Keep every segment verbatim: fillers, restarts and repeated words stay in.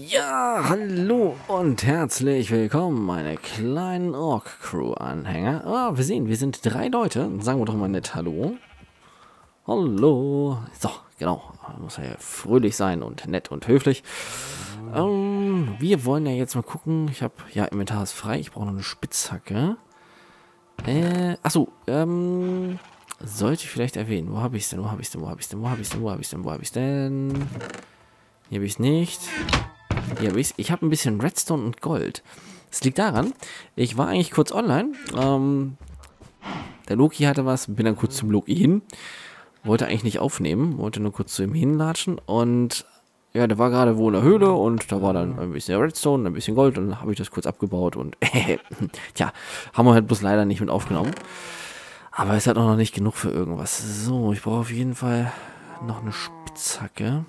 Ja, hallo und herzlich willkommen, meine kleinen Ork-Crew-Anhänger. Ah, wir sehen, wir sind drei Leute. Sagen wir doch mal nett Hallo. Hallo. So, genau. Muss ja fröhlich sein und nett und höflich. Ähm, wir wollen ja jetzt mal gucken. Ich habe, ja, Inventar ist frei. Ich brauche noch eine Spitzhacke. Äh, achso, ähm, sollte ich vielleicht erwähnen. Wo habe ich es denn? Wo habe ich es denn? Wo habe ich es denn? Wo habe ich es denn? Wo habe ich es denn? Wo habe ich es denn? Hier habe ich es nicht. Hier habe ich es. Ich habe ein bisschen Redstone und Gold. Das liegt daran, ich war eigentlich kurz online. Ähm, der Loki hatte was, bin dann kurz zum Loki hin. Wollte eigentlich nicht aufnehmen, wollte nur kurz zu ihm hinlatschen. Und ja, der war gerade wo in der Höhle und da war dann ein bisschen Redstone, ein bisschen Gold. Und dann habe ich das kurz abgebaut und äh, tja, haben wir halt bloß leider nicht mit aufgenommen. Aber es hat auch noch nicht genug für irgendwas. So, ich brauche auf jeden Fall noch eine Spitzhacke.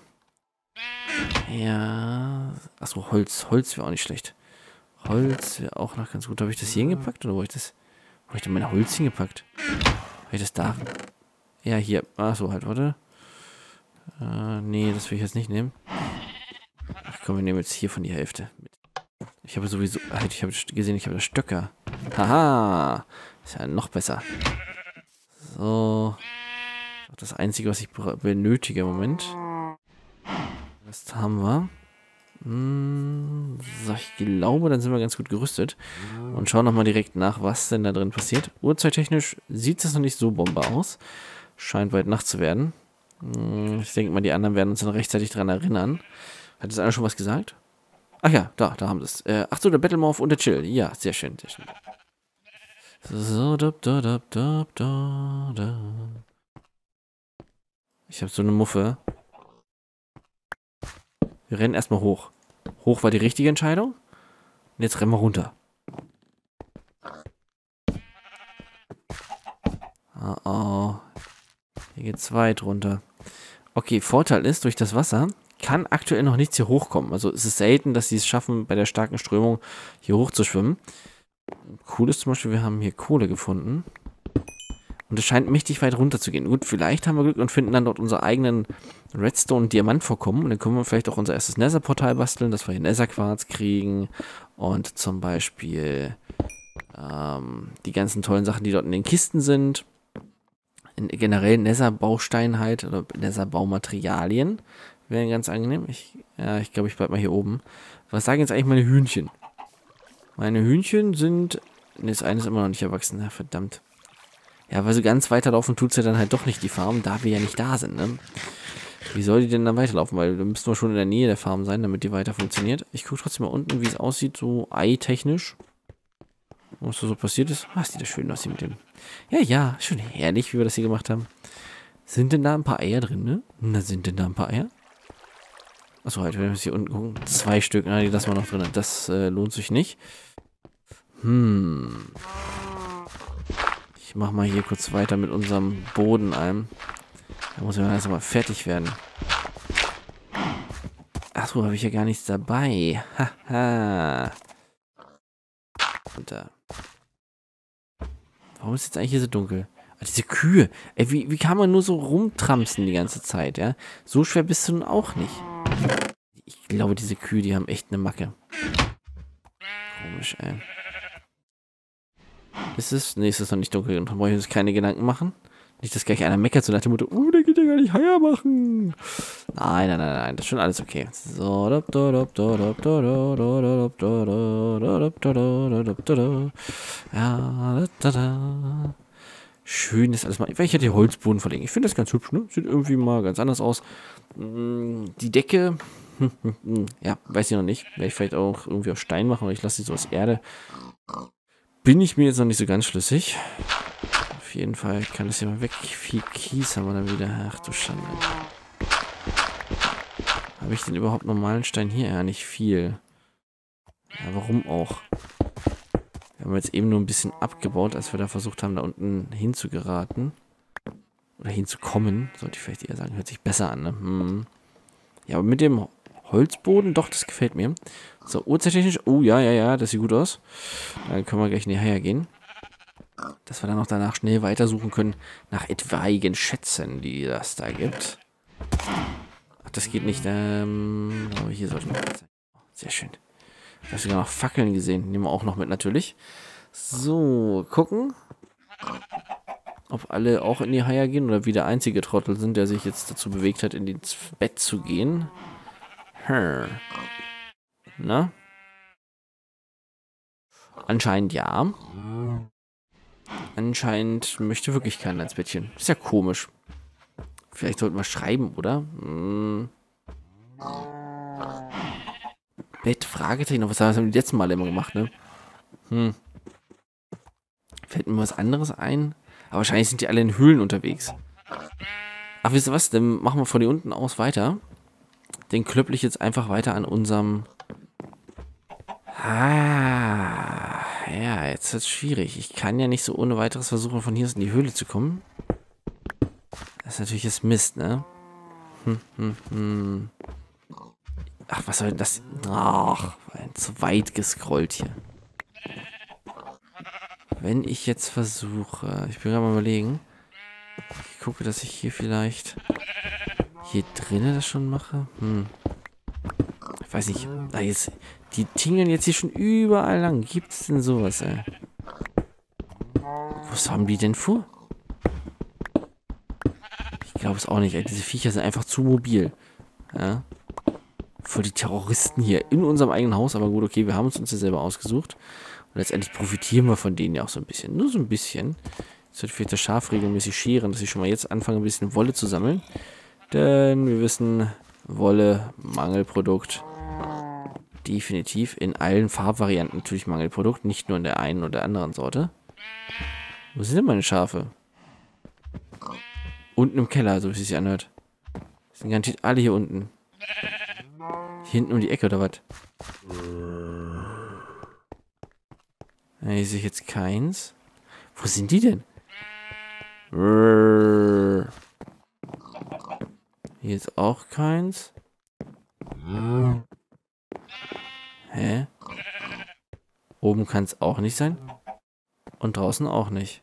Ja. Achso, Holz. Holz wäre auch nicht schlecht. Holz wäre auch noch ganz gut. Habe ich das hier hingepackt oder wo habe ich das. Wo habe ich denn mein Holz hingepackt? Habe ich das da? Ja, hier. Achso, halt, warte. Äh, nee, das will ich jetzt nicht nehmen. Ach komm, wir nehmen jetzt hier von die Hälfte mit. Ich habe sowieso. Halt, ich habe gesehen, ich habe das Stöcker. Haha. Ist ja noch besser. So. Das Einzige, was ich benötige im Moment. Das haben wir. Hm, so, ich glaube, dann sind wir ganz gut gerüstet. Und schauen nochmal direkt nach, was denn da drin passiert. Uhrzeittechnisch sieht es noch nicht so Bombe aus. Scheint bald Nacht zu werden. Hm, ich denke mal, die anderen werden uns dann rechtzeitig daran erinnern. Hat jetzt einer schon was gesagt? Ach ja, da, da haben sie es. Äh, ach so, der Battlemorph und der Chill. Ja, sehr schön, sehr schön. So, da, da, da, da, da, da. Ich habe so eine Muffe. Wir rennen erstmal hoch. Hoch war die richtige Entscheidung. Und jetzt rennen wir runter. Oh oh. Hier geht's weit runter. Okay, Vorteil ist, durch das Wasser kann aktuell noch nichts hier hochkommen. Also es ist selten, dass sie es schaffen, bei der starken Strömung hier hoch zu schwimmen. Cool ist zum Beispiel, wir haben hier Kohle gefunden. Und es scheint mächtig weit runter zu gehen. Gut, vielleicht haben wir Glück und finden dann dort unsere eigenen Redstone- und Diamantvorkommen. Und dann können wir vielleicht auch unser erstes Nether-Portal basteln, dass wir hier Nether-Quarz kriegen. Und zum Beispiel ähm, die ganzen tollen Sachen, die dort in den Kisten sind. In, generell Nether-Baustein halt, oder Nether-Baumaterialien. Wären ganz angenehm. Ich, ja, ich glaube, ich bleibe mal hier oben. Was sagen jetzt eigentlich meine Hühnchen? Meine Hühnchen sind... Ne, das eine ist immer noch nicht erwachsen. Ja, verdammt. Ja, weil so ganz weiterlaufen tut es ja dann halt doch nicht die Farm, da wir ja nicht da sind, ne? Wie soll die denn dann weiterlaufen? Weil da müssten wir schon in der Nähe der Farm sein, damit die weiter funktioniert. Ich gucke trotzdem mal unten, wie es aussieht, so ei-technisch. Was da so passiert ist. Ah, sieht das schön aus hier mit dem. Ja, ja, schon herrlich, wie wir das hier gemacht haben. Sind denn da ein paar Eier drin, ne? Na, sind denn da ein paar Eier? Achso, halt, wenn wir jetzt hier unten gucken. Zwei Stück, na, die lassen wir noch drin. Das äh, lohnt sich nicht. Hm... Ich mache mal hier kurz weiter mit unserem Boden ein. Da muss ich mal erst mal fertig werden. Achso, habe ich ja gar nichts dabei. Haha. Und da. Warum ist jetzt eigentlich hier so dunkel? Ah, diese Kühe. Ey, wie, wie kann man nur so rumtramsen die ganze Zeit, ja? So schwer bist du nun auch nicht. Ich glaube, diese Kühe, die haben echt eine Macke. Komisch, ey. Ist es? Nee, ist es noch nicht dunkel. Und dann brauche ich uns keine Gedanken machen. Nicht, dass gleich einer meckert, so nach dem Motto, oh, der geht ja gar nicht Eier machen. Nein, nein, nein, nein, das ist schon alles okay. So, ja, da, da. Schön ist alles mal. Ich werde die Holzboden verlegen. Ich finde das ganz hübsch, ne? Sieht irgendwie mal ganz anders aus. Die Decke, ja, weiß ich noch nicht. Werde ich vielleicht auch irgendwie auf Stein machen, oder ich lasse sie so aus Erde. Bin ich mir jetzt noch nicht so ganz schlüssig. Auf jeden Fall kann das hier mal weg. Viel Kies haben wir dann wieder. Ach du Schande. Habe ich denn überhaupt normalen Stein hier? Ja, nicht viel. Ja, warum auch? Wir haben jetzt eben nur ein bisschen abgebaut, als wir da versucht haben, da unten hinzugeraten. Oder hinzukommen, sollte ich vielleicht eher sagen. Hört sich besser an, ne? Hm. Ja, aber mit dem Holzboden, doch, das gefällt mir. So, uhrzeittechnisch. Oh, ja, ja, ja, das sieht gut aus. Dann können wir gleich näher gehen. Dass wir dann auch danach schnell weitersuchen können nach etwaigen Schätzen, die das da gibt. Ach, das geht nicht. Ähm, aber hier sollte man sein. Sehr schön. Ich habe sogar noch Fackeln gesehen. Nehmen wir auch noch mit natürlich. So, gucken. Ob alle auch in die Haie gehen oder wie der einzige Trottel sind, der sich jetzt dazu bewegt hat, in ins Bett zu gehen. Hm. Na? Anscheinend ja. Anscheinend möchte wirklich keiner ins Bettchen. Ist ja komisch. Vielleicht sollten wir schreiben, oder? Hm. Bett, Fragezeichen. Was haben wir die letzten Mal immer gemacht, ne? Hm. Fällt mir was anderes ein? Aber wahrscheinlich sind die alle in Höhlen unterwegs. Ach, wisst ihr was? Dann machen wir von hier unten aus weiter. Den klöpple ich jetzt einfach weiter an unserem... Ah, ja, jetzt wird es schwierig. Ich kann ja nicht so ohne weiteres versuchen, von hier aus in die Höhle zu kommen. Das ist natürlich jetzt Mist, ne? Hm, hm, hm. Ach, was soll denn das? Ach, zu weit gescrollt hier. Wenn ich jetzt versuche... Ich bin gerade mal überlegen. Ich gucke, dass ich hier vielleicht... Hier drinnen das schon mache? Hm. Ich weiß nicht. Ah, jetzt, die tingeln jetzt hier schon überall lang. Gibt es denn sowas, ey? Was haben die denn vor? Ich glaube es auch nicht, ey. Diese Viecher sind einfach zu mobil. Ja. Voll die Terroristen hier in unserem eigenen Haus. Aber gut, okay, wir haben uns uns ja selber ausgesucht. Und letztendlich profitieren wir von denen ja auch so ein bisschen. Nur so ein bisschen. Jetzt sollte vielleicht das Schaf regelmäßig scheren, dass ich schon mal jetzt anfange, ein bisschen Wolle zu sammeln. Denn wir wissen, Wolle, Mangelprodukt. Definitiv in allen Farbvarianten natürlich Mangelprodukt. Nicht nur in der einen oder anderen Sorte. Wo sind denn meine Schafe? Unten im Keller, so wie es sich anhört. Sind garantiert alle hier unten. Hier hinten um die Ecke, oder was? Ja, hier sehe ich jetzt keins. Wo sind die denn? Hier ist auch keins. Hä? Oben kann es auch nicht sein. Und draußen auch nicht.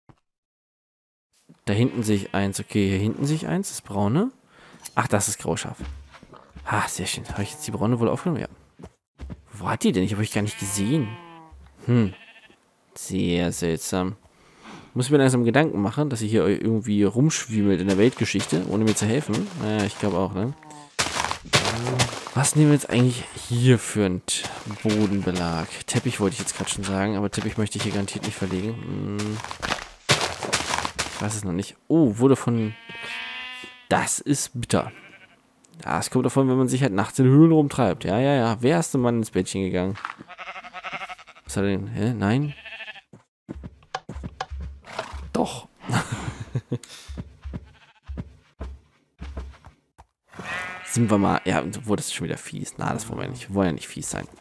Da hinten sehe ich eins. Okay, hier hinten sehe ich eins. Das braune. Ach, das ist Grauschaf. Ah, sehr schön. Habe ich jetzt die braune wohl aufgenommen? Ja. Wo hat die denn? Ich habe euch gar nicht gesehen. Hm. Sehr seltsam. Muss mir langsam Gedanken machen, dass ihr hier irgendwie rumschwimmelt in der Weltgeschichte, ohne mir zu helfen. Naja, ich glaube auch, ne? Was nehmen wir jetzt eigentlich hier für einen Bodenbelag? Teppich wollte ich jetzt gerade schon sagen, aber Teppich möchte ich hier garantiert nicht verlegen. Hm. Ich weiß es noch nicht. Oh, wurde von... Das ist bitter. Ja, es kommt davon, wenn man sich halt nachts in Höhlen rumtreibt. Ja, ja, ja. Wer ist denn Mann ins Bettchen gegangen? Was hat er denn? Hä? Nein? Doch. Sind wir mal... Ja, wurde es schon wieder fies. Na, das wollen wir nicht. Wir wollen ja nicht fies sein.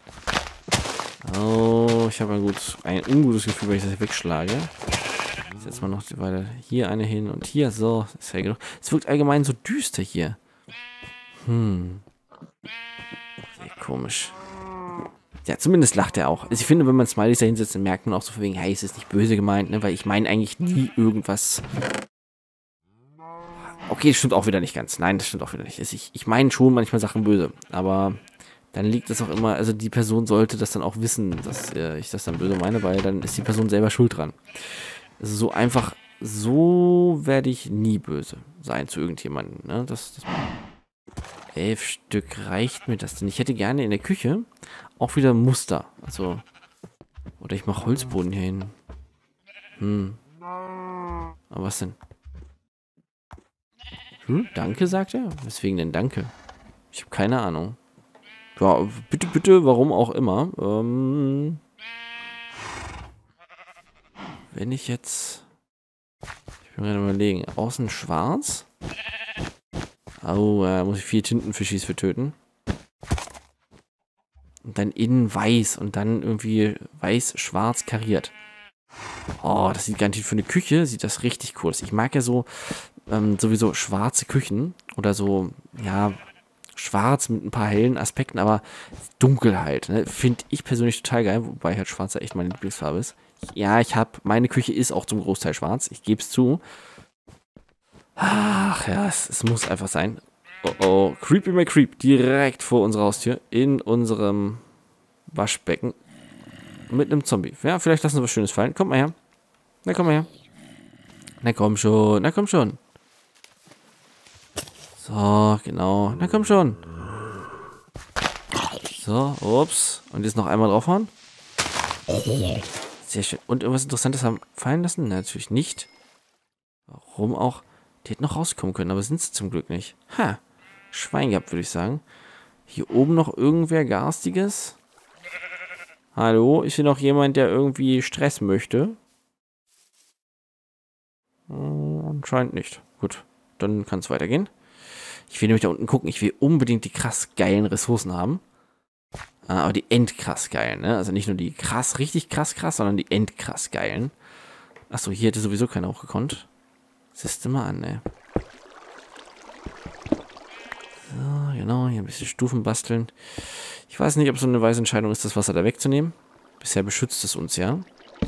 Oh, ich habe ein, gut, ein ungutes Gefühl, wenn ich das wegschlage. Ich setze mal noch weiter hier eine hin und hier. So, ist ja genug. Es wirkt allgemein so düster hier. Hm. Sehr komisch. Ja, zumindest lacht er auch. Also ich finde, wenn man Smileys da hinsetzt, dann merkt man auch so von wegen, hey, es ist nicht böse gemeint, ne? Weil ich meine eigentlich nie irgendwas... Okay, das stimmt auch wieder nicht ganz. Nein, das stimmt auch wieder nicht. Ich, ich meine schon manchmal Sachen böse, aber dann liegt es auch immer, also die Person sollte das dann auch wissen, dass äh, ich das dann böse meine, weil dann ist die Person selber schuld dran. Also so einfach, so werde ich nie böse sein zu irgendjemandem, ne? Das, das elf Stück reicht mir das denn? Ich hätte gerne in der Küche auch wieder Muster. Also, oder ich mache Holzboden hier hin. Hm. Aber was denn? Hm, danke, sagt er. Weswegen denn danke? Ich habe keine Ahnung. Ja, bitte, bitte, warum auch immer. Ähm, wenn ich jetzt... Ich bin gerade überlegen. Außen schwarz? Oh, da äh, muss ich vier Tintenfischis für töten. Und dann innen weiß und dann irgendwie weiß-schwarz kariert. Oh, das sieht garantiert für eine Küche, sieht das richtig cool aus. Ich mag ja so ähm, sowieso schwarze Küchen oder so, ja, schwarz mit ein paar hellen Aspekten, aber dunkel halt. Ne? Finde ich persönlich total geil, wobei halt schwarz echt meine Lieblingsfarbe ist. Ja, ich habe, meine Küche ist auch zum Großteil schwarz, ich gebe es zu. Ach ja, es, es muss einfach sein. Oh oh, Creepy McCreep, direkt vor unserer Haustür, in unserem Waschbecken. Mit einem Zombie. Ja, vielleicht lassen wir was Schönes fallen. Kommt mal her. Na, komm mal her. Na, komm schon. Na, komm schon. So, genau. Na, komm schon. So, ups. Und jetzt noch einmal draufhauen. Sehr schön. Und irgendwas Interessantes haben fallen lassen? Na, natürlich nicht. Warum auch? Die hätten noch rauskommen können, aber sind sie zum Glück nicht. Ha. Schwein gehabt, würde ich sagen. Hier oben noch irgendwer Garstiges? Hallo? Ist hier noch jemand, der irgendwie Stress möchte? Hm, anscheinend nicht. Gut, dann kann es weitergehen. Ich will nämlich da unten gucken. Ich will unbedingt die krass geilen Ressourcen haben. Ah, aber die endkrass geilen, ne? Also nicht nur die krass, richtig krass krass, sondern die endkrass geilen. Achso, hier hätte sowieso keiner hochgekonnt. Siehst du mal an, ey. So, genau, hier ein bisschen Stufen basteln. Ich weiß nicht, ob es so eine weise Entscheidung ist, das Wasser da wegzunehmen. Bisher beschützt es uns, ja.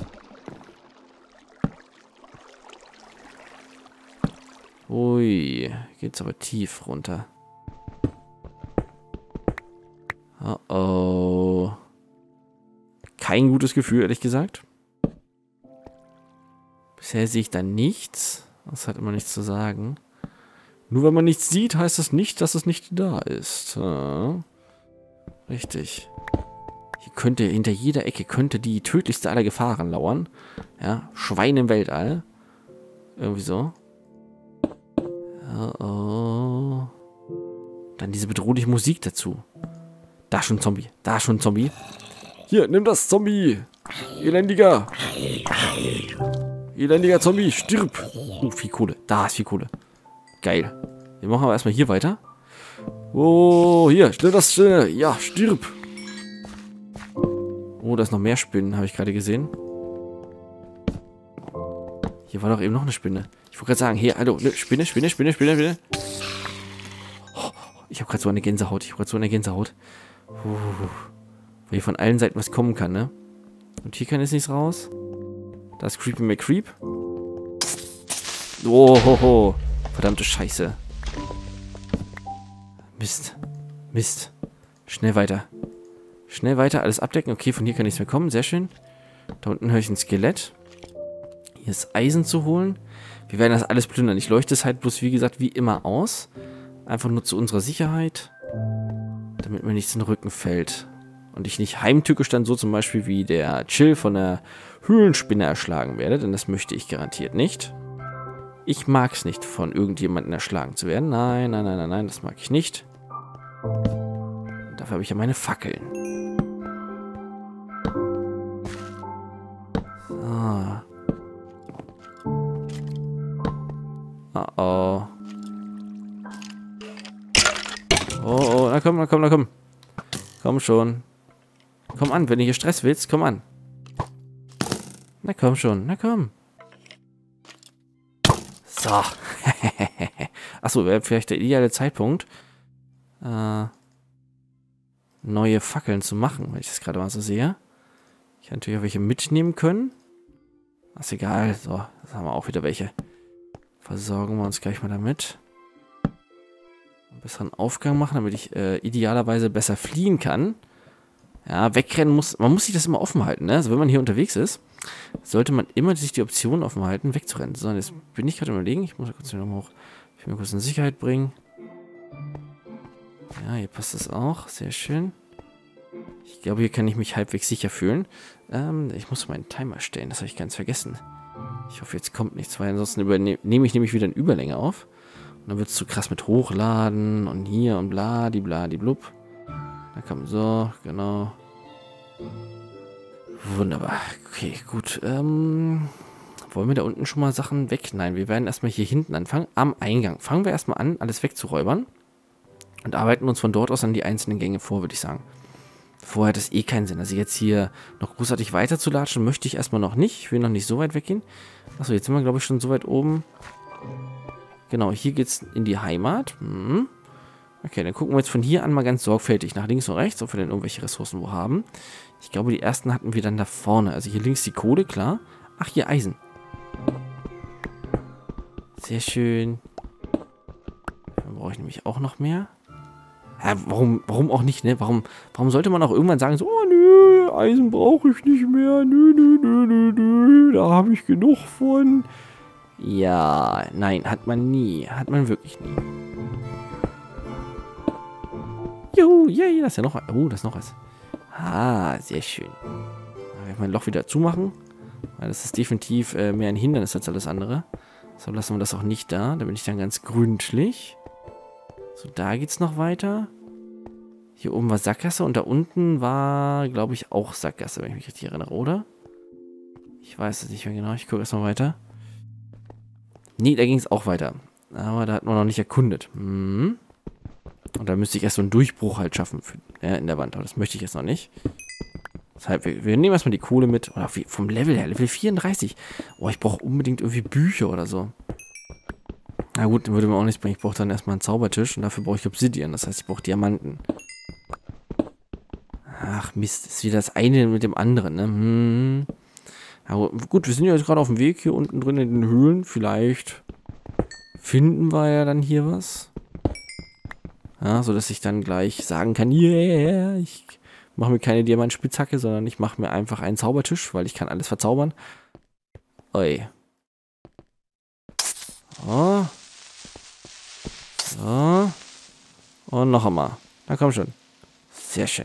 Ui, geht's aber tief runter. Oh oh. Kein gutes Gefühl, ehrlich gesagt. Bisher sehe ich da nichts. Das hat immer nichts zu sagen. Nur wenn man nichts sieht, heißt das nicht, dass es nicht da ist. Ja. Richtig. Hier könnte, hinter jeder Ecke könnte die tödlichste aller Gefahren lauern. Ja, Schwein im Weltall. Irgendwie so. Oh, oh. Dann diese bedrohliche Musik dazu. Da schon ein Zombie. Da schon ein Zombie. Hier, nimm das, Zombie. Elendiger. Elendiger Zombie, stirb. Oh, viel Kohle. Da ist viel Kohle. Geil. Wir machen aber erstmal hier weiter. Oh, hier, nimm das. Äh, ja, stirb. Oh, da ist noch mehr Spinnen, habe ich gerade gesehen. Hier war doch eben noch eine Spinne. Ich wollte gerade sagen, hier, hallo, ne, Spinne, Spinne, Spinne, Spinne, Spinne. Oh, ich habe gerade so eine Gänsehaut. Ich habe gerade so eine Gänsehaut. Uh, weil hier von allen Seiten was kommen kann, ne? Und hier kann jetzt nichts raus. Da ist Creepy McCreep. Oh, ho, ho. Verdammte Scheiße. Mist. Mist. Schnell weiter. Schnell weiter, alles abdecken. Okay, von hier kann nichts mehr kommen. Sehr schön. Da unten höre ich ein Skelett. Hier ist Eisen zu holen. Wir werden das alles plündern. Ich leuchte es halt bloß, wie gesagt, wie immer aus. Einfach nur zu unserer Sicherheit. Damit mir nichts in den Rücken fällt. Und ich nicht heimtückisch dann so zum Beispiel wie der Chill von der Höhlenspinne erschlagen werde. Denn das möchte ich garantiert nicht. Ich mag es nicht, von irgendjemandem erschlagen zu werden. Nein, nein, nein, nein, nein, das mag ich nicht. Und dafür habe ich ja meine Fackeln. So. Oh oh. Oh oh, na komm, na komm, na komm. Komm schon. Komm an, wenn du hier Stress willst, komm an. Na komm schon, na komm. So. Achso, wäre vielleicht der ideale Zeitpunkt, äh, neue Fackeln zu machen, wenn ich das gerade mal so sehe. Ich hätte natürlich auch welche mitnehmen können. Ist egal. So, jetzt haben wir auch wieder welche. Versorgen wir uns gleich mal damit. Einen besseren Aufgang machen, damit ich äh, idealerweise besser fliehen kann. Ja, wegrennen muss, man muss sich das immer offen halten, ne? Also wenn man hier unterwegs ist, sollte man immer sich die Option offen halten, wegzurennen. So, jetzt bin ich gerade überlegen, ich muss mal kurz nochmal hoch, ich will mir kurz in Sicherheit bringen. Ja, hier passt das auch, sehr schön. Ich glaube, hier kann ich mich halbwegs sicher fühlen. Ähm, ich muss meinen Timer stellen, das habe ich ganz vergessen. Ich hoffe, jetzt kommt nichts, weil ansonsten nehme ich nämlich wieder eine Überlänge auf. Und dann wird es zu krass mit hochladen und hier und bla, die bla, die blub. Da kommt so, genau. Wunderbar. Okay, gut. Ähm, wollen wir da unten schon mal Sachen weg? Nein, wir werden erstmal hier hinten anfangen. Am Eingang. Fangen wir erstmal an, alles wegzuräubern. Und arbeiten uns von dort aus an die einzelnen Gänge vor, würde ich sagen. Vorher hat es eh keinen Sinn. Also jetzt hier noch großartig weiterzulatschen, möchte ich erstmal noch nicht. Ich will noch nicht so weit weggehen. Achso, jetzt sind wir, glaube ich, schon so weit oben. Genau, hier geht es in die Heimat. Hm. Okay, dann gucken wir jetzt von hier an mal ganz sorgfältig nach links und rechts, ob wir denn irgendwelche Ressourcen wo haben. Ich glaube, die ersten hatten wir dann da vorne. Also hier links die Kohle, klar. Ach, hier Eisen. Sehr schön. Dann brauche ich nämlich auch noch mehr. Ja, warum, warum auch nicht, ne? Warum, warum sollte man auch irgendwann sagen, so, oh nö, Eisen brauche ich nicht mehr, nö, nö, nö, nö, nö, da habe ich genug von. Ja, nein, hat man nie. Hat man wirklich nie. Juhu, yay, das ist ja noch was. Oh, das ist noch was. Ah, sehr schön. Dann werde ich mein Loch wieder zumachen. Weil das ist definitiv äh, mehr ein Hindernis als alles andere. So, lassen wir das auch nicht da. Da bin ich dann ganz gründlich. So, da geht's noch weiter. Hier oben war Sackgasse und da unten war, glaube ich, auch Sackgasse, wenn ich mich richtig erinnere, oder? Ich weiß es nicht mehr genau. Ich gucke erstmal weiter. Nee, da ging es auch weiter. Aber da hat man noch nicht erkundet. Hm. Und da müsste ich erst so einen Durchbruch halt schaffen für, ja, in der Wand. Aber das möchte ich jetzt noch nicht. Deshalb, wir, wir nehmen erstmal die Kohle mit. Oder wie, vom Level her, Level vierunddreißig. Oh, ich brauche unbedingt irgendwie Bücher oder so. Na gut, würde mir auch nichts bringen. Ich brauche dann erstmal einen Zaubertisch. Und dafür brauche ich Obsidian. Das heißt, ich brauche Diamanten. Ach Mist, ist wieder das eine mit dem anderen, ne? Hm. Aber gut, wir sind ja jetzt gerade auf dem Weg hier unten drin in den Höhlen. Vielleicht finden wir ja dann hier was. Ja, so dass ich dann gleich sagen kann, yeah, ich mache mir keine Diamantspitzhacke, sondern ich mache mir einfach einen Zaubertisch, weil ich kann alles verzaubern. Oi. So. So. Und noch einmal. Na komm schon. Sehr schön.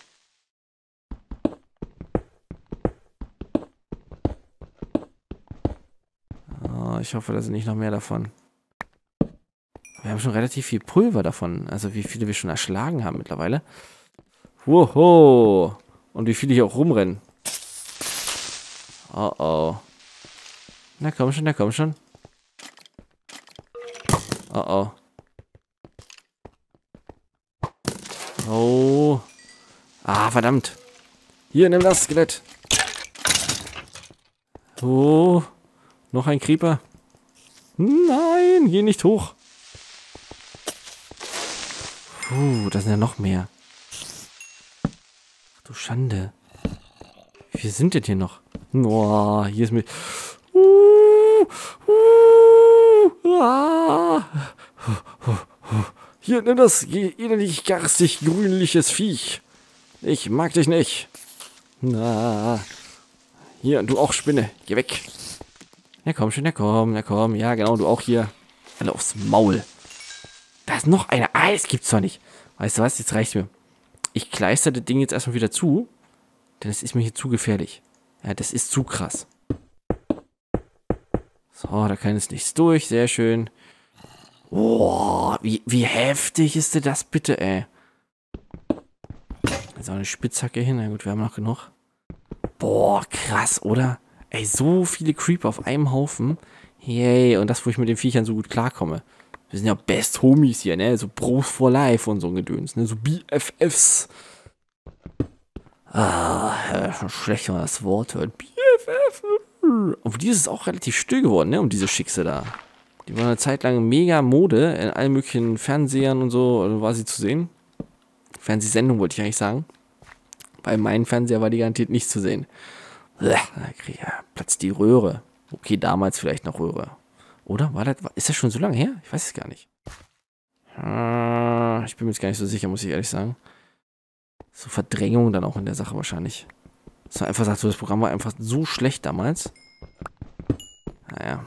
Oh, ich hoffe, da sind nicht noch mehr davon. Wir haben schon relativ viel Pulver davon. Also wie viele wir schon erschlagen haben mittlerweile. Woho. Und wie viele hier auch rumrennen. Oh oh. Na komm schon, na komm schon. Oh oh. Oh. Ah, verdammt. Hier, nimm das Skelett. Oh. Noch ein Creeper. Nein, geh nicht hoch. Puh, da sind ja noch mehr. Ach du Schande. Wie viele sind denn hier noch? Oh, hier ist mit... Uh, uh, ah. Hier, nimm das elendig garstig grünliches Viech. Ich mag dich nicht. Na. Hier, du auch Spinne. Geh weg. Ja komm schon, ja komm, ja komm. Ja genau, du auch hier. Alle aufs Maul. Da ist noch einer. Ah, das gibt's doch nicht. Weißt du was, jetzt reicht's mir. Ich kleister das Ding jetzt erstmal wieder zu. Denn es ist mir hier zu gefährlich. Ja, das ist zu krass. So, da kann jetzt nichts durch. Sehr schön. Boah, wie, wie heftig ist denn das bitte, ey. Jetzt auch eine Spitzhacke hin. Na gut, wir haben noch genug. Boah, krass, oder? Ey, so viele Creeper auf einem Haufen. Yay, und das, wo ich mit den Viechern so gut klarkomme. Wir sind ja Best Homies hier, ne? So Bros for Life und so ein Gedöns, ne? So B F Fs. Ah, ja, schon schlecht, wenn man das Wort hört. B F F. Und die ist es auch relativ still geworden, ne? Um diese Schickse da. Die war eine Zeit lang mega Mode. In allen möglichen Fernsehern und so war sie zu sehen. Fernsehsendung wollte ich eigentlich sagen. Bei meinem Fernseher war die garantiert nicht zu sehen. Da krieg ich ja Platz die Röhre. Okay, damals vielleicht noch Röhre. Oder? War das, ist das schon so lange her? Ich weiß es gar nicht. Ich bin mir jetzt gar nicht so sicher, muss ich ehrlich sagen. So Verdrängung dann auch in der Sache wahrscheinlich. Das war einfach gesagt, so das Programm war einfach so schlecht damals. Naja.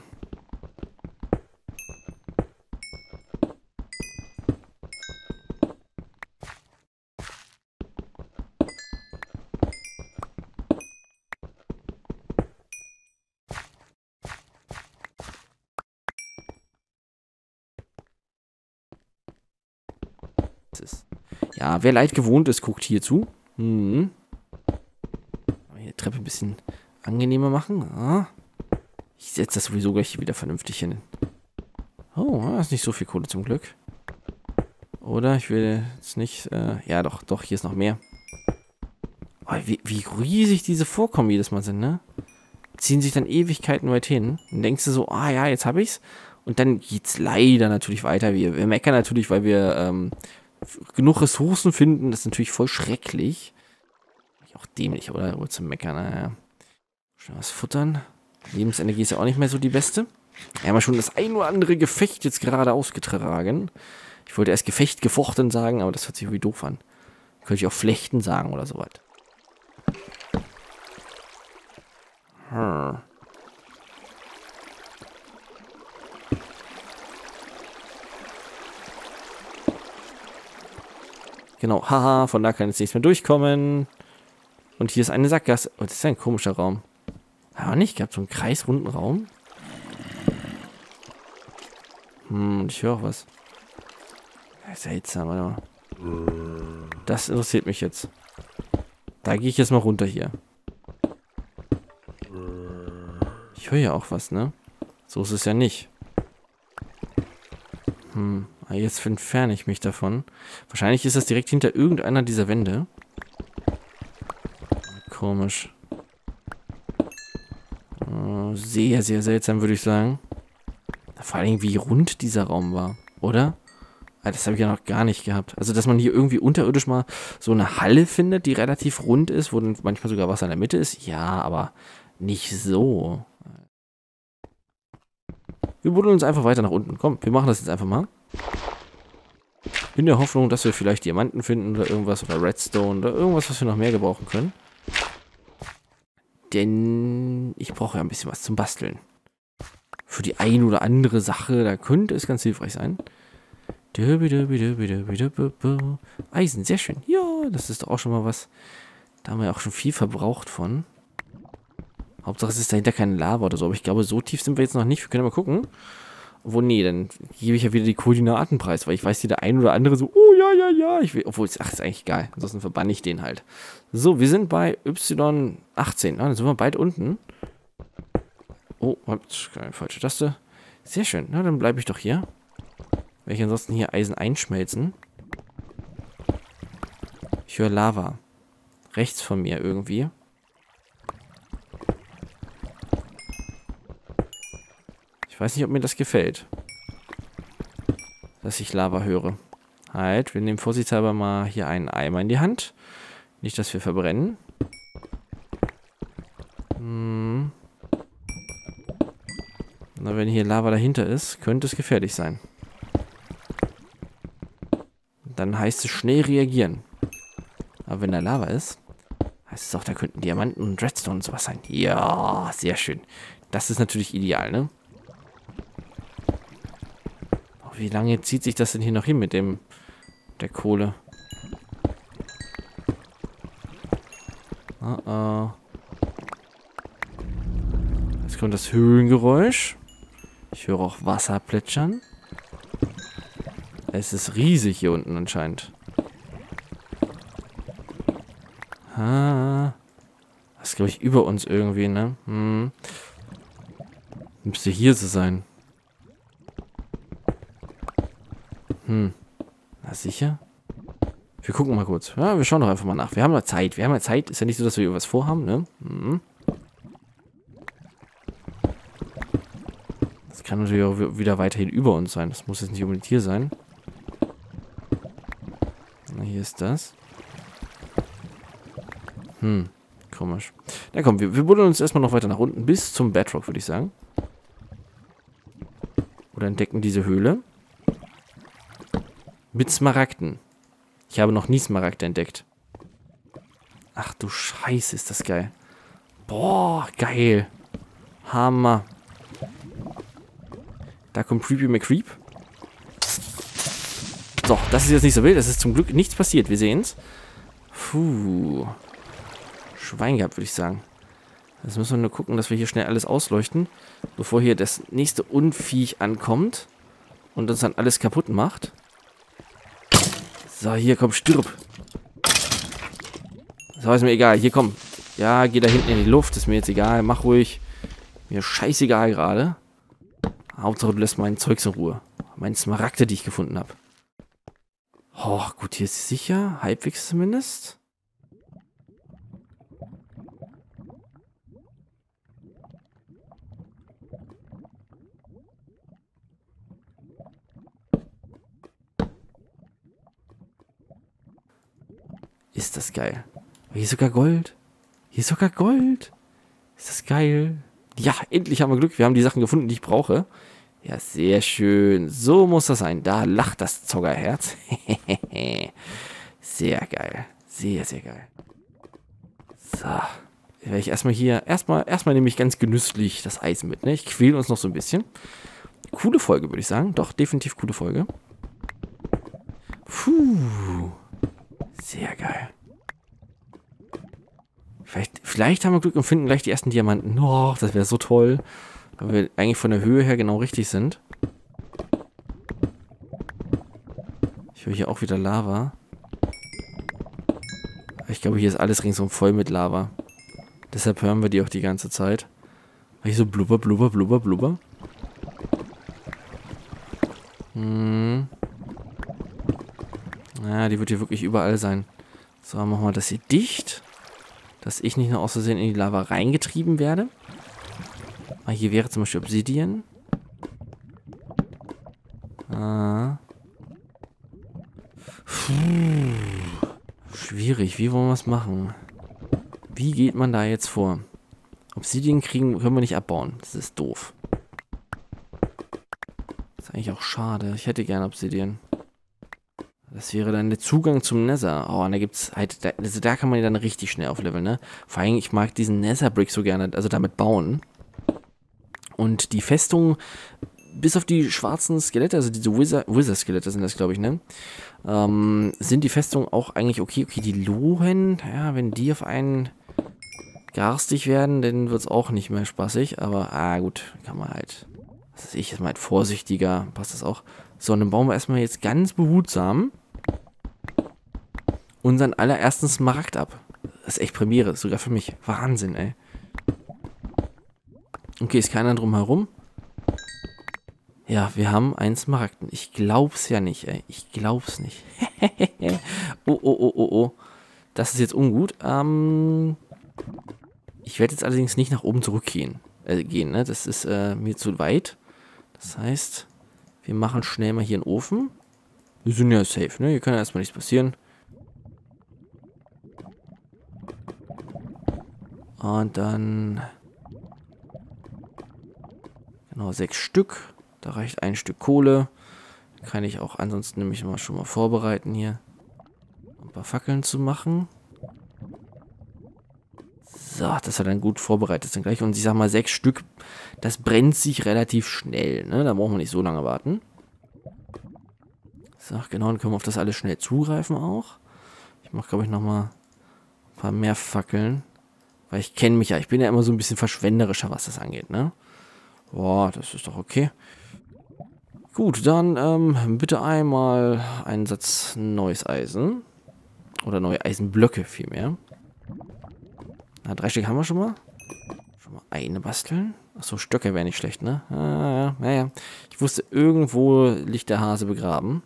Ist. Ja, wer Leid gewohnt ist, guckt hier zu. Hm. Hier die Treppe ein bisschen angenehmer machen. Ah. Ich setze das sowieso gleich hier wieder vernünftig hin. Oh, da ist nicht so viel Kohle zum Glück. Oder? Ich will jetzt nicht... Äh, ja, doch, doch, hier ist noch mehr. Oh, wie, wie riesig diese Vorkommen jedes Mal sind, ne? Ziehen sich dann Ewigkeiten weit hin. Und denkst du so, ah ja, jetzt habe ich's. Und dann geht's leider natürlich weiter. Wir, wir meckern natürlich, weil wir... Ähm, genug Ressourcen finden, das ist natürlich voll schrecklich. Auch dämlich, oder? Wohl zum Meckern, naja. Schon was futtern. Lebensenergie ist ja auch nicht mehr so die beste. Wir haben ja schon das ein oder andere Gefecht jetzt gerade ausgetragen. Ich wollte erst Gefecht gefochten sagen, aber das hört sich irgendwie doof an. Könnte ich auch Flechten sagen oder sowas. Hm. Genau, haha, von da kann jetzt nichts mehr durchkommen. Und hier ist eine Sackgasse. Oh, das ist ein komischer Raum. Aber nicht gehabt, so einen kreisrunden Raum. Hm, ich höre auch was. Seltsam, warte mal. Das interessiert mich jetzt. Da gehe ich jetzt mal runter hier. Ich höre ja auch was, ne? So ist es ja nicht. Hm, jetzt entferne ich mich davon. Wahrscheinlich ist das direkt hinter irgendeiner dieser Wände. Komisch. Äh, sehr, sehr seltsam, würde ich sagen. Vor allem, wie rund dieser Raum war, oder? Das habe ich ja noch gar nicht gehabt. Also, dass man hier irgendwie unterirdisch mal so eine Halle findet, die relativ rund ist, wo dann manchmal sogar Wasser in der Mitte ist. Ja, aber nicht so. Wir buddeln uns einfach weiter nach unten. Komm, wir machen das jetzt einfach mal. In der Hoffnung, dass wir vielleicht Diamanten finden oder irgendwas oder Redstone oder irgendwas, was wir noch mehr gebrauchen können. Denn ich brauche ja ein bisschen was zum Basteln. Für die ein oder andere Sache, da könnte es ganz hilfreich sein. Eisen, sehr schön. Ja, das ist doch auch schon mal was. Da haben wir ja auch schon viel verbraucht von. Hauptsache es ist dahinter keine Lava oder so. Aber ich glaube, so tief sind wir jetzt noch nicht. Wir können ja mal gucken. Obwohl, nee, dann gebe ich ja wieder die Koordinaten preis, weil ich weiß, der ein oder andere so, oh ja, ja, ja. Ich will, obwohl, ach, ist eigentlich egal. Ansonsten verbanne ich den halt. So, wir sind bei Y achtzehn. Ah, dann sind wir bald unten. Oh, keine falsche Taste. Sehr schön. Na, dann bleibe ich doch hier. Werde ich ansonsten hier Eisen einschmelzen. Ich höre Lava. Rechts von mir irgendwie. Ich weiß nicht, ob mir das gefällt. Dass ich Lava höre. Halt, wir nehmen vorsichtshalber mal hier einen Eimer in die Hand. Nicht, dass wir verbrennen. Hm. Na, wenn hier Lava dahinter ist, könnte es gefährlich sein. Dann heißt es schnell reagieren. Aber wenn da Lava ist, heißt es auch, da könnten Diamanten und Redstone und sowas sein. Ja, sehr schön. Das ist natürlich ideal, ne? Oh, wie lange zieht sich das denn hier noch hin mit dem der Kohle? Oh oh. Jetzt kommt das Höhlengeräusch. Ich höre auch Wasser plätschern. Es ist riesig hier unten anscheinend. Ah. Das ist, glaube ich, über uns irgendwie, ne? Hm. Müsste hier so sein. Hm. Na sicher? Wir gucken mal kurz. Ja, wir schauen doch einfach mal nach. Wir haben ja Zeit. Wir haben ja Zeit. Ist ja nicht so, dass wir irgendwas vorhaben, ne? Hm. Das kann natürlich auch wieder weiterhin über uns sein. Das muss jetzt nicht unbedingt hier sein. Na, hier ist das. Hm, komisch. Na komm, wir, wir buddeln uns erstmal noch weiter nach unten, bis zum Bedrock, würde ich sagen. Oder entdecken diese Höhle. Mit Smaragden. Ich habe noch nie Smaragde entdeckt. Ach du Scheiße, ist das geil. Boah, geil. Hammer. Da kommt Creepy McCreep. So, das ist jetzt nicht so wild. Es ist zum Glück nichts passiert. Wir sehen es. Puh. Schwein gehabt, würde ich sagen. Jetzt müssen wir nur gucken, dass wir hier schnell alles ausleuchten, bevor hier das nächste Unviech ankommt und uns dann alles kaputt macht. So, hier, komm, stirb. So, ist mir egal. Hier, komm. Ja, geh da hinten in die Luft. Ist mir jetzt egal. Mach ruhig. Mir scheißegal gerade. Hauptsache, du lässt mein Zeugs in Ruhe. Meine Smaragde, die ich gefunden habe. Oh, gut, hier ist sie sicher. Halbwegs zumindest. Ist das geil. Hier ist sogar Gold. Hier ist sogar Gold. Ist das geil. Ja, endlich haben wir Glück. Wir haben die Sachen gefunden, die ich brauche. Ja, sehr schön. So muss das sein. Da lacht das Zockerherz. Sehr geil. Sehr, sehr geil. So. Werde ich erstmal hier, erstmal, erstmal nehme ich ganz genüsslich das Eisen mit, ne? Ich quäle uns noch so ein bisschen. Coole Folge, würde ich sagen. Doch, definitiv coole Folge. Puh. Sehr geil. Vielleicht, vielleicht haben wir Glück und finden gleich die ersten Diamanten. Oh, das wäre so toll. Weil wir eigentlich von der Höhe her genau richtig sind. Ich höre hier auch wieder Lava. Ich glaube, hier ist alles ringsum voll mit Lava. Deshalb hören wir die auch die ganze Zeit. Weil hier so blubber, blubber, blubber, blubber. Hm. Ja, die wird hier wirklich überall sein. So, machen wir das hier dicht. Dass ich nicht nur aus Versehen in die Lava reingetrieben werde. Ah, hier wäre zum Beispiel Obsidian. Ah. Puh. Schwierig. Wie wollen wir es machen? Wie geht man da jetzt vor? Obsidian kriegen können wir nicht abbauen. Das ist doof. Das ist eigentlich auch schade. Ich hätte gerne Obsidian. Das wäre dann der Zugang zum Nether. Oh, und da gibt's halt, da, also da kann man ja dann richtig schnell aufleveln, ne? Vor allem, ich mag diesen Nether-Brick so gerne, also damit bauen. Und die Festung, bis auf die schwarzen Skelette, also diese Wizard-Skelette sind das, glaube ich, ne? Ähm, sind die Festungen auch eigentlich okay. Okay, die Lohen, ja, wenn die auf einen garstig werden, dann wird es auch nicht mehr spaßig. Aber, ah, gut, kann man halt, was weiß ich, ist mal halt vorsichtiger, passt das auch. So, und dann bauen wir erstmal jetzt ganz behutsam unseren allerersten Smaragd ab. Das ist echt Premiere, sogar für mich. Wahnsinn, ey. Okay, ist keiner drum herum. Ja, wir haben einen Smaragden. Ich glaub's ja nicht, ey. Ich glaub's nicht. oh, oh, oh, oh, oh. Das ist jetzt ungut. Ähm, ich werde jetzt allerdings nicht nach oben zurückgehen. Äh, gehen, ne? Das ist äh, mir zu weit. Das heißt, wir machen schnell mal hier einen Ofen. Wir sind ja safe, ne? Hier kann ja erstmal nichts passieren. Und dann... Genau, sechs Stück. Da reicht ein Stück Kohle. Kann ich auch ansonsten nämlich mal schon mal vorbereiten hier. Ein paar Fackeln zu machen. So, dass wir dann gut vorbereitet sind gleich. Und ich sag mal, sechs Stück, das brennt sich relativ schnell, ne? Da brauchen wir nicht so lange warten. So, genau, dann können wir auf das alles schnell zugreifen auch. Ich mache, glaube ich, nochmal ein paar mehr Fackeln. Weil ich kenne mich ja, ich bin ja immer so ein bisschen verschwenderischer, was das angeht, ne? Boah, das ist doch okay. Gut, dann ähm, bitte einmal einen Satz neues Eisen. Oder neue Eisenblöcke vielmehr. Na, drei Stück haben wir schon mal. Schon mal eine basteln. Achso, Stöcke wäre nicht schlecht, ne? Ah, ja, naja. Ich wusste, irgendwo liegt der Hase begraben.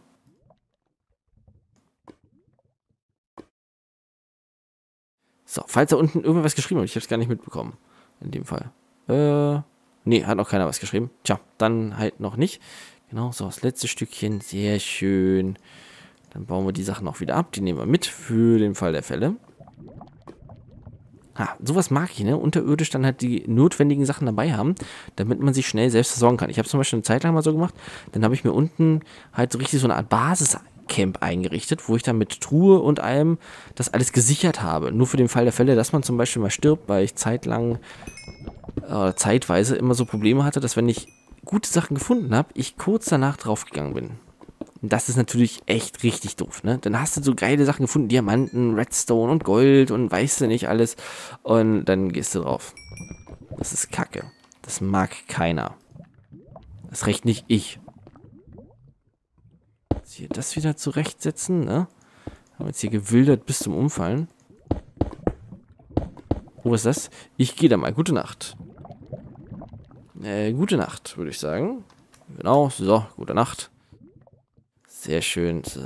So, falls da unten irgendwas geschrieben hat, ich habe es gar nicht mitbekommen. In dem Fall. Äh, nee, hat noch keiner was geschrieben. Tja, dann halt noch nicht. Genau, so, das letzte Stückchen. Sehr schön. Dann bauen wir die Sachen auch wieder ab. Die nehmen wir mit für den Fall der Fälle. Ha, sowas mag ich, ne? Unterirdisch dann halt die notwendigen Sachen dabei haben, damit man sich schnell selbst versorgen kann. Ich habe zum Beispiel eine Zeit lang mal so gemacht, dann habe ich mir unten halt so richtig so eine Art Basiscamp eingerichtet, wo ich dann mit Truhe und allem das alles gesichert habe. Nur für den Fall der Fälle, dass man zum Beispiel mal stirbt, weil ich zeitlang, äh, zeitweise immer so Probleme hatte, dass wenn ich gute Sachen gefunden habe, ich kurz danach draufgegangen bin. Und das ist natürlich echt richtig doof, ne? Dann hast du so geile Sachen gefunden, Diamanten, Redstone und Gold und weißt du nicht alles. Und dann gehst du drauf. Das ist Kacke. Das mag keiner. Das recht nicht ich. Jetzt hier das wieder zurechtsetzen, ne? Haben jetzt hier gewildert bis zum Umfallen. Oh, was ist das? Ich gehe da mal. Gute Nacht. Äh, gute Nacht, würde ich sagen. Genau, so, gute Nacht. Sehr schön. So.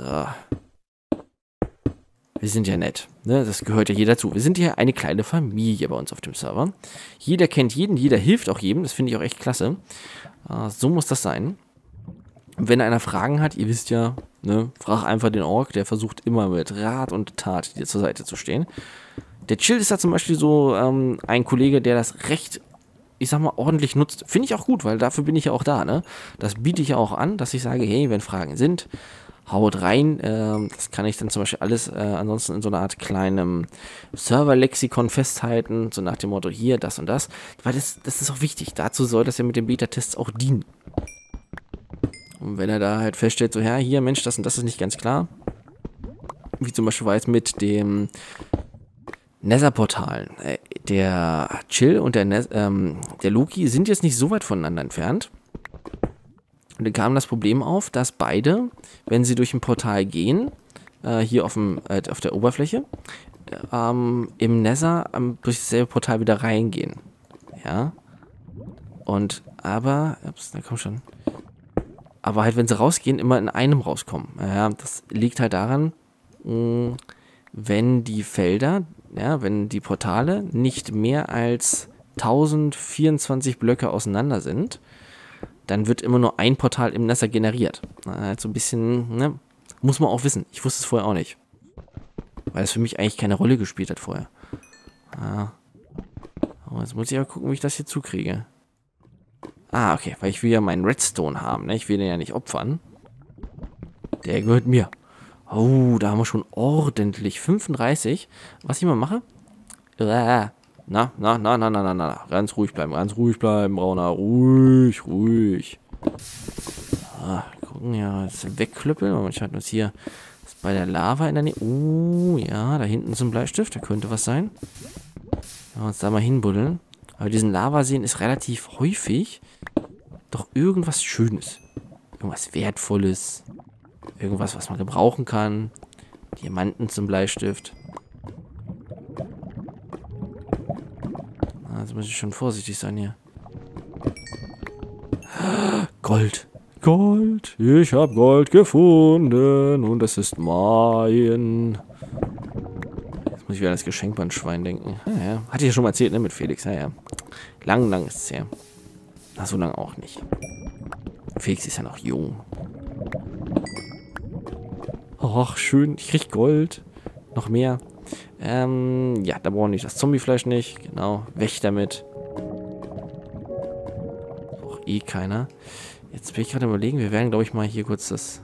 Wir sind ja nett. Ne? Das gehört ja jeder zu. Wir sind ja eine kleine Familie bei uns auf dem Server. Jeder kennt jeden, jeder hilft auch jedem. Das finde ich auch echt klasse. Uh, so muss das sein. Und wenn einer Fragen hat, ihr wisst ja, ne, frag einfach den Ork. Der versucht immer mit Rat und Tat dir zur Seite zu stehen. Der Chill ist da zum Beispiel so ähm, ein Kollege, der das recht ich sag mal, ordentlich nutzt. Finde ich auch gut, weil dafür bin ich ja auch da, ne? Das biete ich ja auch an, dass ich sage, hey, wenn Fragen sind, haut rein. Ähm, das kann ich dann zum Beispiel alles äh, ansonsten in so einer Art kleinem Server-Lexikon festhalten, so nach dem Motto, hier, das und das. Weil das, das ist auch wichtig. Dazu soll das ja mit den Beta-Tests auch dienen. Und wenn er da halt feststellt, so, ja, hier, Mensch, das und das ist nicht ganz klar. Wie zum Beispiel war jetzt mit dem Nether-Portalen. Äh, der Chill und der, ne ähm, der Loki sind jetzt nicht so weit voneinander entfernt. Und dann kam das Problem auf, dass beide, wenn sie durch ein Portal gehen, äh, hier auf, dem, äh, auf der Oberfläche, ähm, im Nether ähm, durch dasselbe Portal wieder reingehen. Ja. Und aber, ups, da kommt schon. Aber halt, wenn sie rausgehen, immer in einem rauskommen. Ja, das liegt halt daran, mh, wenn die Felder, ja, wenn die Portale nicht mehr als tausendvierundzwanzig Blöcke auseinander sind, dann wird immer nur ein Portal im Nether generiert. Also ein bisschen, ne, muss man auch wissen. Ich wusste es vorher auch nicht. Weil es für mich eigentlich keine Rolle gespielt hat vorher. Ah. Oh, jetzt muss ich aber gucken, wie ich das hier zukriege. Ah, okay, weil ich will ja meinen Redstone haben, ne? Ich will den ja nicht opfern. Der gehört mir. Oh, da haben wir schon ordentlich fünfunddreißig. Was ich mal mache? Na, na, na, na, na, na, na. Ganz ruhig bleiben, ganz ruhig bleiben, Brauner. Ruhig, ruhig. Ah, gucken, ja, jetzt wegklöppeln. Und ich halte uns hier ist bei der Lava in der Nähe. Oh, ja, da hinten ist ein Bleistift. Da könnte was sein. Ja, uns da mal hinbuddeln. Aber diesen Lavaseen ist relativ häufig doch irgendwas Schönes. Irgendwas Wertvolles. Irgendwas, was man gebrauchen kann. Diamanten zum Bleistift. Also muss ich schon vorsichtig sein hier. Gold. Gold. Ich habe Gold gefunden. Und es ist mein. Jetzt muss ich wieder an das Geschenkbandschwein denken. Ja, ja. Hatte ich ja schon mal erzählt, ne, mit Felix. Ja, ja. Lang, lang ist es her. Na, so lang auch nicht. Felix ist ja noch jung. Och, schön. Ich krieg Gold. Noch mehr. Ähm, ja, da brauchen wir nicht das Zombiefleisch nicht. Genau. Weg damit. Braucht eh keiner. Jetzt bin ich gerade überlegen, wir werden, glaube ich, mal hier kurz das...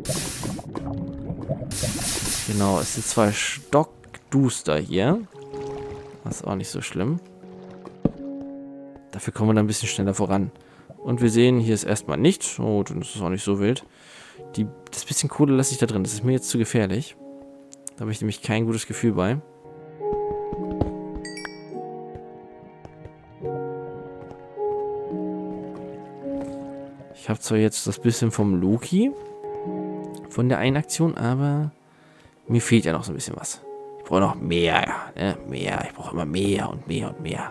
Genau, es ist zwar stockduster hier. Das ist auch nicht so schlimm. Dafür kommen wir dann ein bisschen schneller voran. Und wir sehen, hier ist erstmal nichts. Oh, dann ist es auch nicht so wild. Die, das bisschen Kohle lasse ich da drin. Das ist mir jetzt zu gefährlich. Da habe ich nämlich kein gutes Gefühl bei. Ich habe zwar jetzt das bisschen vom Loki, von der einen Aktion, aber mir fehlt ja noch so ein bisschen was. Ich brauche noch mehr, ne? Mehr. Ich brauche immer mehr und mehr und mehr.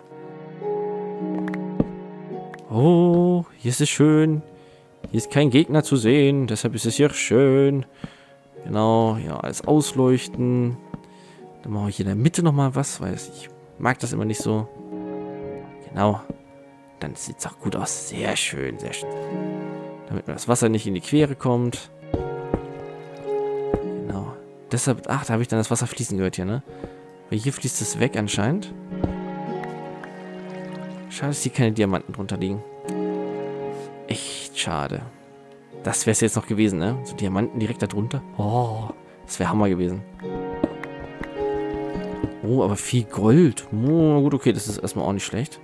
Oh, hier ist es schön. Hier ist kein Gegner zu sehen, deshalb ist es hier schön. Genau, ja, alles ausleuchten. Dann machen wir hier in der Mitte nochmal was, weil ich mag das immer nicht so. Genau. Dann sieht es auch gut aus. Sehr schön, sehr schön. Damit das Wasser nicht in die Quere kommt. Genau. Deshalb, ach, da habe ich dann das Wasser fließen gehört hier, ne? Weil hier fließt es weg anscheinend. Schade, dass hier keine Diamanten drunter liegen. Echt schade. Das wäre es jetzt noch gewesen, ne? So Diamanten direkt da drunter. Oh, das wäre Hammer gewesen. Oh, aber viel Gold. Oh, gut, okay, das ist erstmal auch nicht schlecht.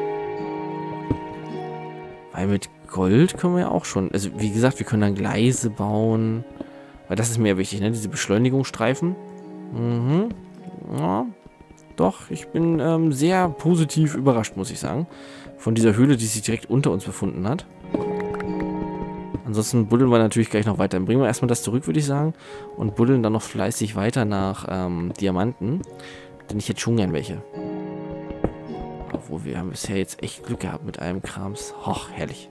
Weil mit Gold können wir ja auch schon... Also, wie gesagt, wir können dann Gleise bauen. Weil das ist mir wichtig, ne? Diese Beschleunigungsstreifen. Mhm. Ja. Doch, ich bin ähm, sehr positiv überrascht, muss ich sagen. Von dieser Höhle, die sich direkt unter uns befunden hat. Ansonsten buddeln wir natürlich gleich noch weiter. Dann bringen wir erstmal das zurück, würde ich sagen. Und buddeln dann noch fleißig weiter nach ähm, Diamanten. Denn ich hätte schon gern welche. Obwohl, wir haben bisher jetzt echt Glück gehabt mit allem Krams. Hoch, herrlich.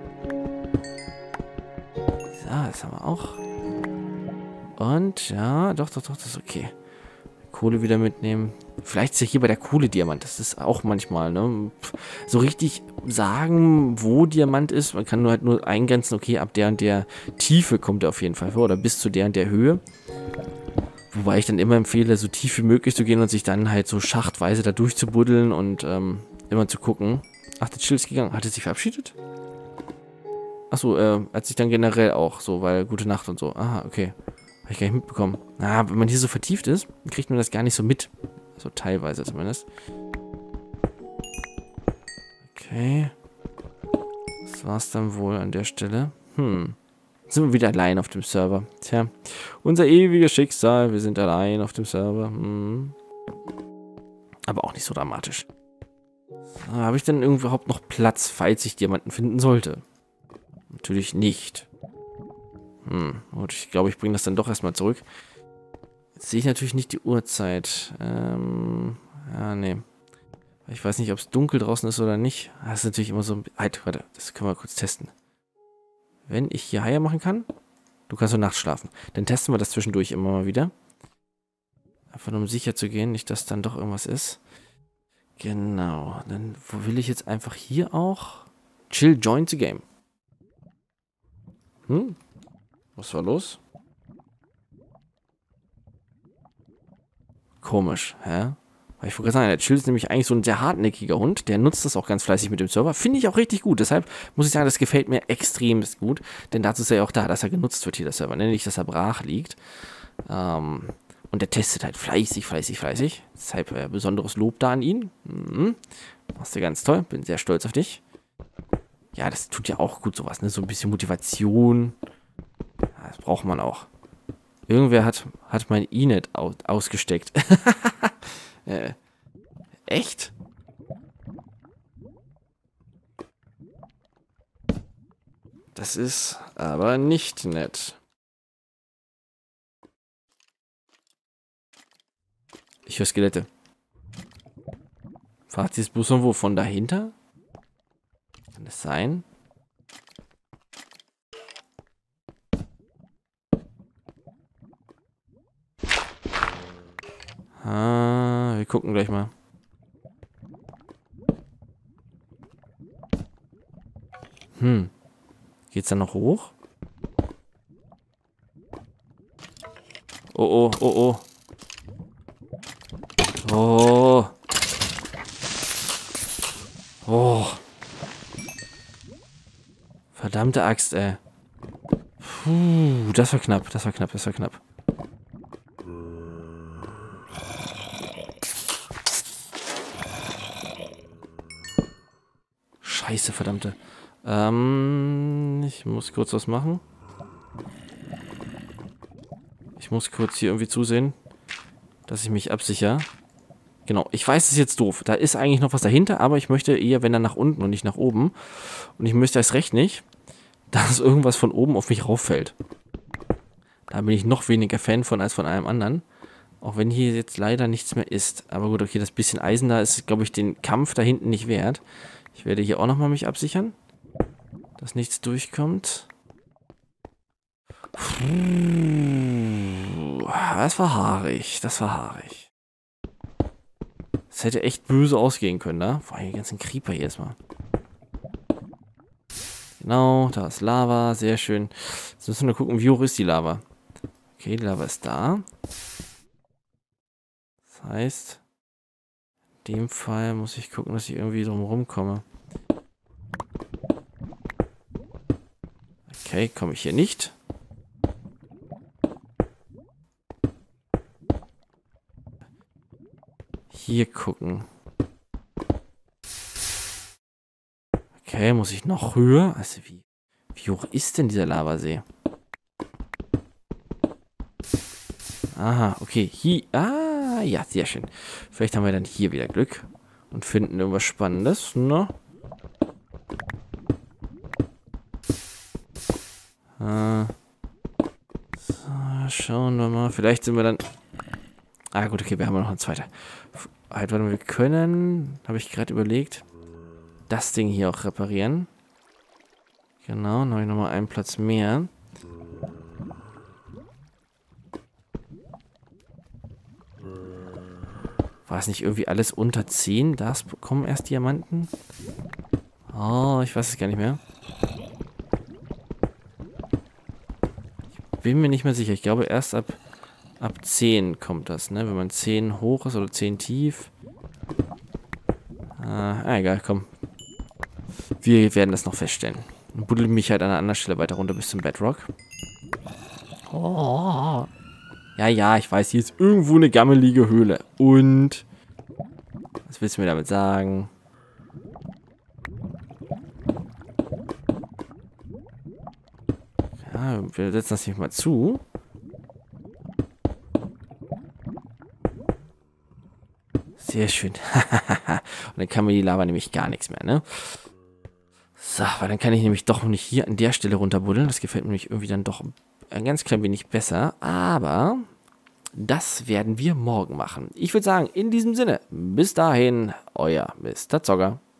So, das haben wir auch. Und, ja, doch, doch, doch, das ist okay. Kohle wieder mitnehmen. Vielleicht ist ja hier bei der Kohle Diamant. Das ist auch manchmal, ne? So richtig sagen, wo Diamant ist. Man kann nur halt nur eingrenzen, okay, ab der und der Tiefe kommt er auf jeden Fall vor. Oder bis zu der und der Höhe. Wobei ich dann immer empfehle, so tief wie möglich zu gehen und sich dann halt so schachtweise da durchzubuddeln und ähm, immer zu gucken. Ach, der Chill ist gegangen. Hat er sich verabschiedet? Achso, äh, hat sich dann generell auch so, weil gute Nacht und so. Aha, okay. Habe ich gar nicht mitbekommen. Na, wenn man hier so vertieft ist, kriegt man das gar nicht so mit. So teilweise zumindest. Okay. Das war's dann wohl an der Stelle. Hm. Sind wir wieder allein auf dem Server. Tja, unser ewiges Schicksal. Wir sind allein auf dem Server. Hm. Aber auch nicht so dramatisch. So, habe ich denn überhaupt noch Platz, falls ich jemanden finden sollte? Natürlich nicht. Hm, gut, ich glaube, ich bringe das dann doch erstmal zurück. Jetzt sehe ich natürlich nicht die Uhrzeit. Ähm, ja, nee. Ich weiß nicht, ob es dunkel draußen ist oder nicht. Das ist natürlich immer so ein... Halt, warte, das können wir kurz testen. Wenn ich hier Haie machen kann, du kannst nur nachts schlafen. Dann testen wir das zwischendurch immer mal wieder. Einfach nur um sicher zu gehen, nicht, dass dann doch irgendwas ist. Genau, dann wo will ich jetzt einfach hier auch... Chill, join the game. Hm? Was war los? Komisch, hä? Weil ich wollte gerade sagen, der Chill ist nämlich eigentlich so ein sehr hartnäckiger Hund. Der nutzt das auch ganz fleißig mit dem Server. Finde ich auch richtig gut. Deshalb muss ich sagen, das gefällt mir extrem gut. Denn dazu ist er ja auch da, dass er genutzt wird hier, der Server. Nicht, dass er brach liegt. Ähm, und der testet halt fleißig, fleißig, fleißig. Deshalb äh, besonderes Lob da an ihn. Mhm. Machst du ganz toll. Bin sehr stolz auf dich. Ja, das tut ja auch gut sowas, ne? So ein bisschen Motivation. Ja, das braucht man auch. Irgendwer hat, hat mein E-Net aus, ausgesteckt. Äh, echt? Das ist aber nicht nett. Ich höre Skelette. Fragt sie es bloß irgendwo von dahinter? Kann das sein? Ah, wir gucken gleich mal. Hm. Geht's dann noch hoch? Oh, oh, oh, oh. Oh. Oh. Verdammte Axt, ey. Puh, das war knapp, das war knapp, das war knapp. Scheiße, verdammte. Ähm, ich muss kurz was machen. Ich muss kurz hier irgendwie zusehen, dass ich mich absichere. Genau, ich weiß, es ist jetzt doof. Da ist eigentlich noch was dahinter, aber ich möchte eher, wenn dann nach unten und nicht nach oben. Und ich möchte erst recht nicht, dass irgendwas von oben auf mich rauffällt. Da bin ich noch weniger Fan von als von allem anderen. Auch wenn hier jetzt leider nichts mehr ist. Aber gut, okay, das bisschen Eisen da ist, glaube ich, den Kampf da hinten nicht wert. Ich werde hier auch nochmal mich absichern, dass nichts durchkommt. Puh, das war haarig, das war haarig. Das hätte echt böse ausgehen können, da. Vor allem die ganzen Creeper hier erstmal. Genau, da ist Lava, sehr schön. Jetzt müssen wir nur gucken, wie hoch ist die Lava. Okay, die Lava ist da. Das heißt, in dem Fall muss ich gucken, dass ich irgendwie drumherum komme. Okay, komme ich hier nicht. Hier gucken. Okay, muss ich noch höher? Also wie, wie hoch ist denn dieser Lavasee? Aha, okay. Hier. Ah, ja, sehr schön. Vielleicht haben wir dann hier wieder Glück. Und finden irgendwas Spannendes, ne? Äh, so, schauen wir mal. Vielleicht sind wir dann... Ah, gut, okay, wir haben noch eine zweite. Halt, warte mal, wir können... Habe ich gerade überlegt... Das Ding hier auch reparieren. Genau, dann habe ich nochmal einen Platz mehr. War es nicht irgendwie alles unter zehn? Da kommen erst Diamanten? Oh, ich weiß es gar nicht mehr. Ich bin mir nicht mehr sicher. Ich glaube, erst ab, ab zehn kommt das, ne? Wenn man zehn hoch ist oder zehn tief. Ah, ah egal, komm. Wir werden das noch feststellen. Und buddel mich halt an einer anderen Stelle weiter runter bis zum Bedrock. Oh. Ja, ja, ich weiß, hier ist irgendwo eine gammelige Höhle. Und... Was willst du mir damit sagen? Ja, wir setzen das hier mal zu. Sehr schön. Und dann kann mir die Lava nämlich gar nichts mehr, ne? So, weil dann kann ich nämlich doch nicht hier an der Stelle runterbuddeln. Das gefällt mir nämlich irgendwie dann doch ein ganz klein wenig besser. Aber das werden wir morgen machen. Ich würde sagen, in diesem Sinne, bis dahin, euer Mister Zocker.